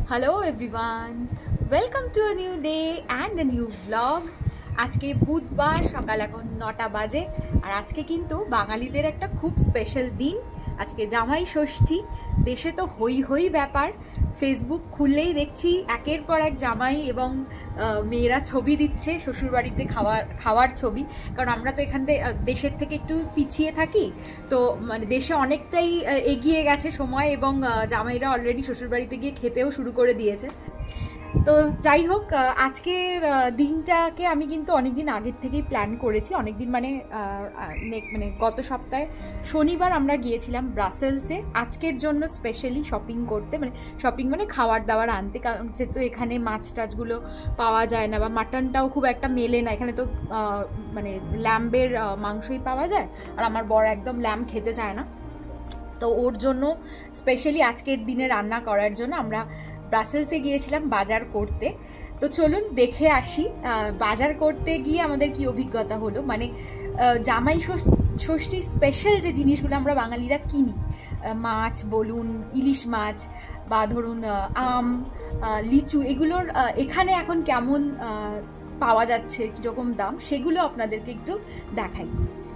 Hello everyone, welcome to a new day and a new vlog. আজকে বুধবার, সকাল এখন 9টা বাজে। আর আজকে কিন্তু বাঙালিদের একটা খুব স্পেশাল দিন। আজকে জামাই ষষ্ঠী। দেশে তো হই হই ব্যাপার। ফেসবুক খুললেই দেখছি একের পর এক জামাই এবং মেয়েরা ছবি দিচ্ছে শ্বশুরবাড়িতে খাওয়ার ছবি। কারণ আমরা তো এখান থেকে দেশের থেকে একটু পিছিয়ে থাকি, তো মানে দেশে অনেকটাই এগিয়ে গেছে সময়, এবং জামাইরা অলরেডি শ্বশুরবাড়িতে গিয়ে খেতেও শুরু করে দিয়েছে। তো যাই হোক, আজকের দিনটাকে আমি কিন্তু অনেকদিন আগের থেকেই প্ল্যান করেছি। অনেকদিন মানে গত সপ্তাহে শনিবার আমরা গিয়েছিলাম ব্রাসেলসে আজকের জন্য স্পেশালি শপিং করতে, শপিং মানে খাবার দাবার আনতে। কারণ যেহেতু এখানে মাছ টাছগুলো পাওয়া যায় না, বা মাটনটাও খুব একটা মেলে না এখানে, তো মানে ল্যাম্বের মাংসই পাওয়া যায়। আর আমার বর একদম ল্যাম্ব খেতে চায় না, তো ওর জন্য স্পেশালি আজকের দিনে রান্না করার জন্য আমরা ব্রাসেলসে গিয়েছিলাম বাজার করতে। তো চলুন দেখে আসি বাজার করতে গিয়ে আমাদের কি অভিজ্ঞতা হলো। মানে জামাই ষষ্ঠী স্পেশাল যে জিনিসগুলো আমরা বাঙালিরা কিনি, মাছ বলুন, ইলিশ মাছ, বা ধরুন আম, লিচু, এগুলোর এখানে এখন কেমন পাওয়া যাচ্ছে, কীরকম দাম, সেগুলো আপনাদেরকে একটু দেখাই।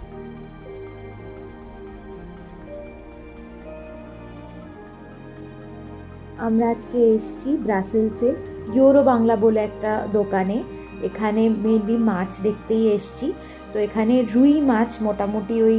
আমরা আজকে এসেছি ব্রাসেলসে ইউরো বাংলা বলে একটা দোকানে। এখানে মেনলি মাছ দেখতেই এসেছি। তো এখানে রুই মাছ মোটামুটি ওই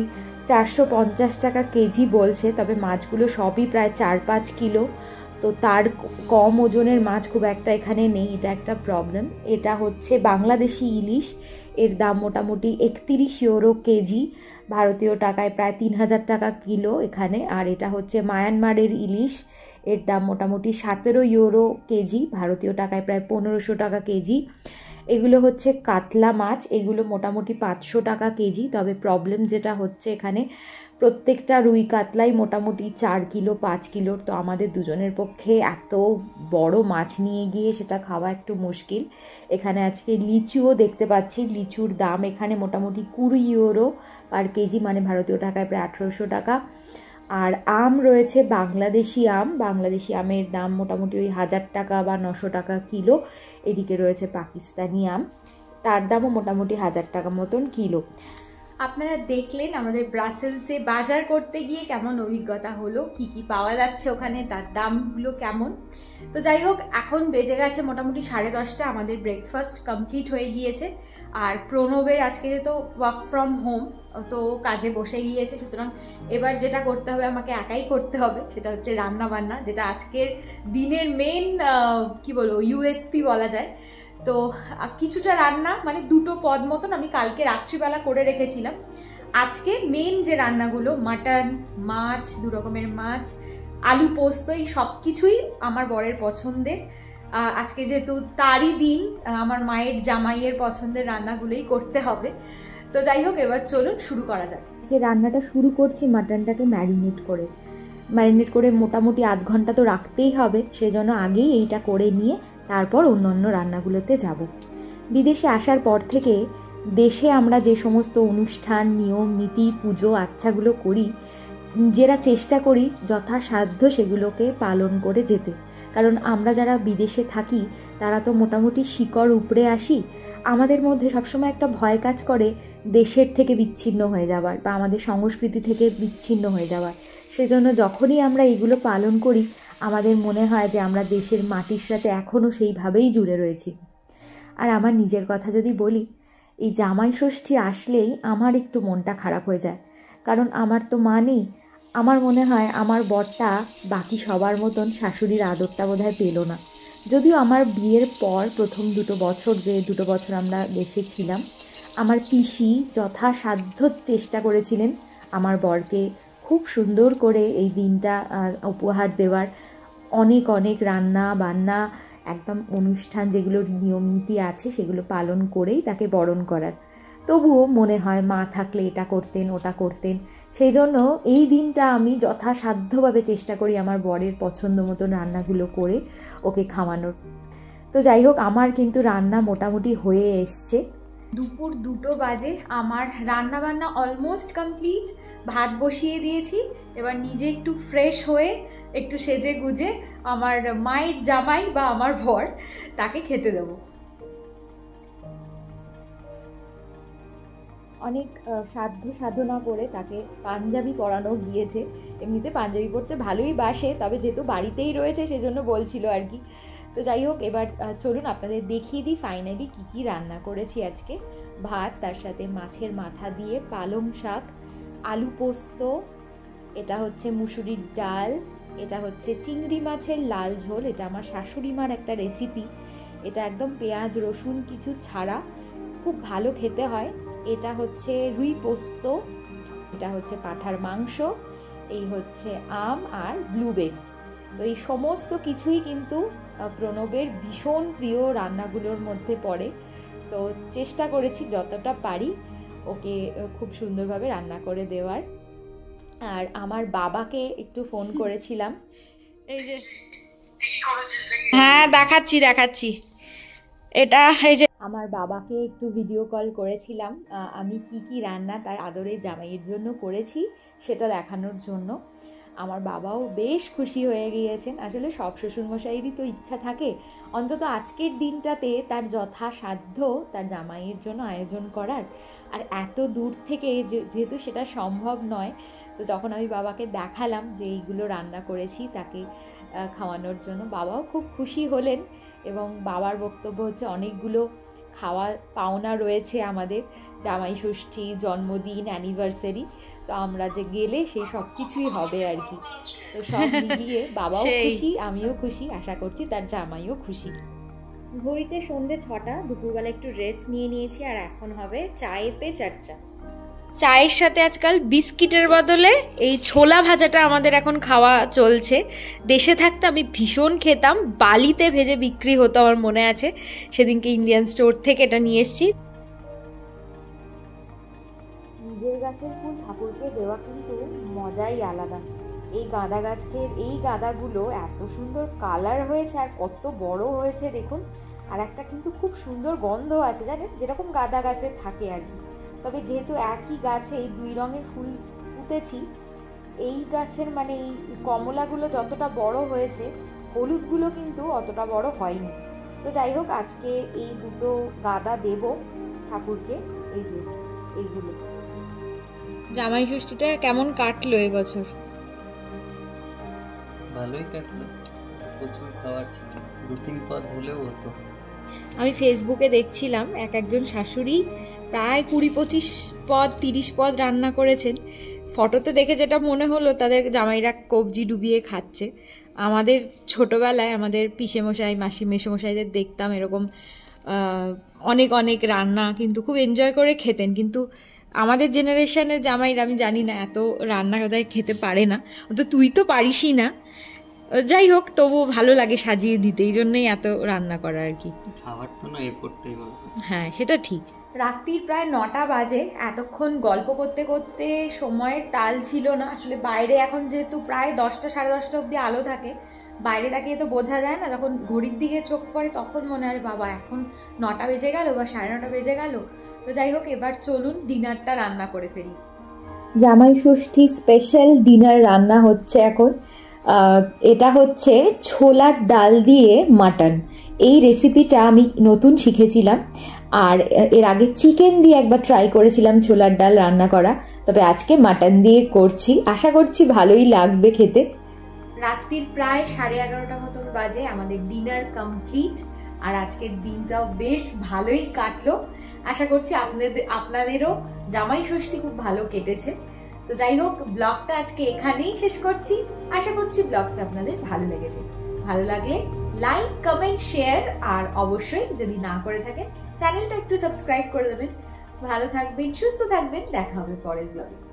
450 টাকা কেজি বলছে, তবে মাছগুলো সবই প্রায় 4-5 কিলো। তো তার কম ওজনের মাছ খুব একটা এখানে নেই, এটা একটা প্রবলেম। এটা হচ্ছে বাংলাদেশি ইলিশ, এর দাম মোটামুটি 31 ইউরো কেজি, ভারতীয় টাকায় প্রায় 3000 টাকা কিলো এখানে। আর এটা হচ্ছে মায়ানমারের ইলিশ, এর দাম মোটামুটি 17 ইউরো কেজি, ভারতীয় টাকায় প্রায় 1500 টাকা কেজি। এগুলো হচ্ছে কাতলা মাছ, এগুলো মোটামুটি 500 টাকা কেজি। তবে প্রবলেম যেটা হচ্ছে এখানে প্রত্যেকটা রুই কাতলাই মোটামুটি 4 কিলো 5 কিলোর। তো আমাদের দুজনের পক্ষে এত বড় মাছ নিয়ে গিয়ে সেটা খাওয়া একটু মুশকিল। এখানে আজকে লিচুও দেখতে পাচ্ছি, লিচুর দাম এখানে মোটামুটি 20 ইউরো পার কেজি, মানে ভারতীয় টাকায় প্রায় 1800 টাকা। আর আম রয়েছে বাংলাদেশি আম, বাংলাদেশি আমের দাম মোটামুটি ওই 1000 টাকা বা 900 টাকা কিলো। এদিকে রয়েছে পাকিস্তানি আম, তার দামও মোটামুটি 1000 টাকা মতন কিলো। আপনারা দেখলেন আমাদের ব্রাসেলসে বাজার করতে গিয়ে কেমন অভিজ্ঞতা হলো, কি কি পাওয়া যাচ্ছে ওখানে, তার দামগুলো কেমন। তো যাই হোক, এখন বেজে গেছে মোটামুটি 10:30, আমাদের ব্রেকফাস্ট কমপ্লিট হয়ে গিয়েছে। আর প্রণবের আজকে যেহেতু ওয়ার্ক ফ্রম হোম, তো কাজে বসে গিয়েছে, সুতরাং এবার যেটা করতে হবে আমাকে একাই করতে হবে, সেটা হচ্ছে রান্না বান্না, যেটা আজকের দিনের মেন কি বলবো ইউএসপি বলা যায়। তো কিছুটা রান্না মানে 2টো পদ মতন আমি কালকে রাত্রিবেলা করে রেখেছিলাম। আজকে মেন যে রান্নাগুলো, মাটন, মাছ, 2 রকমের মাছ, আলু পোস্ত, এই সব কিছুই আমার বরের পছন্দের। আজকে যেহেতু তারই দিন, আমার মায়ের জামাইয়ের পছন্দের রান্নাগুলোই করতে হবে। তো যাই হোক, এবার চলুন শুরু করা যাক। আজকে রান্নাটা শুরু করছি মাটনটাকে ম্যারিনেট করে মোটামুটি আধ ঘন্টা তো রাখতেই হবে, সেজন্য আগেই এইটা করে নিয়ে তারপর অন্য রান্নাগুলোতে যাব। বিদেশে আসার পর থেকে দেশে আমরা যে সমস্ত অনুষ্ঠান, নিয়ম নীতি, পুজো আচ্ছাগুলো করি, নিজেরা চেষ্টা করি যথাসাধ্য সেগুলোকে পালন করে যেতে। কারণ আমরা যারা বিদেশে থাকি তারা তো মোটামুটি শিকড় উপড়ে আসি। আমাদের মধ্যে সবসময় একটা ভয় কাজ করে দেশের থেকে বিচ্ছিন্ন হয়ে যাওয়ার, বা আমাদের সংস্কৃতি থেকে বিচ্ছিন্ন হয়ে যাওয়ার। সেজন্য যখনই আমরা এগুলো পালন করি আমাদের মনে হয় যে আমরা দেশের মাটির সাথে এখনও সেইভাবেই জুড়ে রয়েছি। আর আমার নিজের কথা যদি বলি, এই জামাই ষষ্ঠী আসলেই আমার একটু মনটা খারাপ হয়ে যায়। কারণ আমার তো মা নেই। আমার মনে হয় আমার বরটা বাকি সবার মতন শাশুড়ির আদরটা বোধহয় পেল না। যদিও আমার বিয়ের পর প্রথম 2 বছর, যে 2 বছর আমরা দেশে ছিলাম, আমার পিসি যথাসাধ্য চেষ্টা করেছিলেন আমার বরকে খুব সুন্দর করে এই দিনটা উপহার দেওয়ার। অনেক অনেক রান্না বান্না, একদম অনুষ্ঠান যেগুলোর নিয়ম নীতি আছে সেগুলো পালন করেই তাকে বরণ করার। তবুও মনে হয় মা থাকলে এটা করতেন ওটা করতেন। সেই জন্য এই দিনটা আমি যথাসাধ্যভাবে চেষ্টা করি আমার বরের পছন্দ মতো রান্নাগুলো করে ওকে খাওয়ানোর। তো যাই হোক, আমার কিন্তু রান্না মোটামুটি হয়ে এসছে। দুপুর 2টো বাজে, আমার রান্না বান্না অলমোস্ট কমপ্লিট। ভাত বসিয়ে দিয়েছি, এবার নিজে একটু ফ্রেশ হয়ে একটু সেজে গুজে আমার মায়ের জামাই বা আমার বর তাকে খেতে দেবো। অনেক সাধ্য সাধনা করে তাকে পাঞ্জাবি পরানো গিয়েছে। এমনিতে পাঞ্জাবি পরতে ভালোই বাসে, তবে যেহেতু বাড়িতেই রয়েছে সেজন্য বলছিল আর কি। তো যাই হোক, এবার চলুন আপনাদের দেখিয়ে দিই ফাইনালি কী কী রান্না করেছি আজকে। ভাত, তার সাথে মাছের মাথা দিয়ে পালং শাক, আলু পোস্ত, এটা হচ্ছে মুসুরির ডাল, এটা হচ্ছে চিংড়ি মাছের লাল ঝোল, এটা আমার শাশুড়ি মার একটা রেসিপি, এটা একদম পেঁয়াজ রসুন কিছু ছাড়া, খুব ভালো খেতে হয়। এটা হচ্ছে রুই পোস্ত, এটা হচ্ছে পাঁঠার মাংস, এই হচ্ছে আম আর ব্লুবেরি। তো এই সমস্ত কিছুই কিন্তু প্রণবের ভীষণ প্রিয় রান্নাগুলোর মধ্যে পড়ে। তো চেষ্টা করেছি যতটা পারি ওকে খুব সুন্দরভাবে রান্না করে দেওয়ার। আর আমার বাবাকে একটু ফোন করেছিলাম, এই যে হ্যাঁ দেখাচ্ছি এটা, এই যে আমার বাবাকে একটু ভিডিও কল করেছিলাম আমি কি কি রান্না তার আদরে জামাইয়ের জন্য করেছি সেটা দেখানোর জন্য। আমার বাবাও বেশ খুশি হয়ে গিয়েছেন। আসলে সব শ্বশুরমশাইয়েরই তো ইচ্ছা থাকে অন্তত আজকের দিনটাতে তার যথাসাধ্য তার জামাইয়ের জন্য আয়োজন করার। আর এত দূর থেকে যেহেতু সেটা সম্ভব নয়, তো যখন আমি বাবাকে দেখালাম যে এইগুলো রান্না করেছি তাকে খাওয়ানোর জন্য, বাবাও খুব খুশি হলেন। এবং বাবার বক্তব্য হচ্ছে অনেকগুলো খাওয়া পাওনা রয়েছে আমাদের, জামাই ষষ্ঠী, জন্মদিন, অ্যানিভার্সারি, তো আমরা যে গেলে সেই সব কিছুই হবে আর কি। তো সব মিলিয়ে বাবাও খুশি, আমিও খুশি, আশা করছি তার জামাইও খুশি। ঘড়িতে সন্ধ্যে 6টা, দুপুরবেলা একটু রেস্ট নিয়ে নিয়েছি, আর এখন হবে চায়ে পে চর্চা। চায়ের সাথে আজকাল বিস্কিটের বদলে এই ছোলা ভাজাটা আমাদের এখন খাওয়া চলছে। দেশে থাকতে আমি ভীষণ খেতাম, বালিতে ভেজে বিক্রি হতো, আমার মনে আছে সেদিনকে ইন্ডিয়ান স্টোর থেকে এটা নিয়ে এসেছি। নিজের গাছের ফুল ঠাকুরকে দেওয়া কিন্তু মজাই আলাদা। এই গাঁদা গাছের এই গাঁদাগুলো এত সুন্দর কালার হয়েছে আর কত বড় হয়েছে দেখুন। আর একটা কিন্তু খুব সুন্দর গন্ধ আছে জানেন, যেরকম গাঁদা গাছে থাকে আর কি। তবে যেহেতু একই গাছে এই 2 রঙের ফুল পুঁতেছি, এই গাছের মানে এই কমলাগুলো যতটা বড় হয়েছে হলুদগুলো কিন্তু অতটা বড় হয়নি। তো যাই হোক, আজকে এই দুটো গাঁদা দেব ঠাকুরকে। এই যে এইগুলো। জামাই ষষ্ঠীটা কেমন কাটলো এবছর? ভালোই কাটলো, প্রচুর খাবার ছিল, 2-3 পদ হলেও হতো। আমি ফেসবুকে দেখছিলাম একজন শাশুড়ি প্রায় 20-25 পদ 30 পদ রান্না করেছেন। ফটোতে দেখে যেটা মনে হলো তাদের জামাইরা কবজি ডুবিয়ে খাচ্ছে। আমাদের ছোটোবেলায় আমাদের পিসেমশাই, মাসি, মেসোমশাইদের দেখতাম এরকম অনেক অনেক রান্না, কিন্তু খুব এনজয় করে খেতেন। কিন্তু আমাদের জেনারেশনের জামাইরা আমি জানি না এত রান্না কোথায় খেতে পারে না, তো তুই তো পারিসই না। যাই হোক, তবুও ভালো লাগে সাজিয়ে দিতে, এই জন্যই এত রান্না করা আর কি। খাবার তো না, এফোর্টটাই বড়। হ্যাঁ, সেটা ঠিক। রাত্রির প্রায় 9টা বাজে। এতক্ষণ গল্প করতে করতে সময়ের তাল ছিল না। আসলে বাইরে এখন যেহেতু প্রায় 10টা সাড়ে 10টা অবধি আলো থাকে, বাইরে তাকিয়ে তো বোঝা যায় না। যখন ঘড়ির দিকে চোখ পড়ে তখন মনে হয় বাবা এখন 9টা বেজে গেল বা 9:30 বেজে গেল। তো যাই হোক, এবার চলুন ডিনারটা রান্না করে ফেলি। জামাই ষষ্ঠী স্পেশাল ডিনার রান্না হচ্ছে এখন। এটা হচ্ছে ছোলার ডাল দিয়ে মাটন। এই রেসিপিটা আমি নতুন শিখেছিলাম, আর এর আগে চিকেন দিয়ে একবার ট্রাই করেছিলাম ছোলার ডাল রান্না করা, তবে আজকে মাটন দিয়ে করছি। আশা করছি ভালোই লাগবে খেতে। রাত্রির প্রায় 11:30 মতন বাজে, আমাদের ডিনার কমপ্লিট, আর আজকের দিনটাও বেশ ভালোই কাটলো। আশা করছি আপনাদেরও জামাই ষষ্ঠী খুব ভালো কেটেছে। তো যাই হোক, ব্লগটা আজকে এখানেই শেষ করছি। আশা করছি ব্লগটা আপনাদের ভালো লেগেছে। ভালো লাগলে লাইক, কমেন্ট, শেয়ার, আর অবশ্যই যদি না করে থাকেন চ্যানেলটা একটু সাবস্ক্রাইব করে দেবেন। ভালো থাকবেন, সুস্থ থাকবেন, দেখা হবে পরের ব্লগে।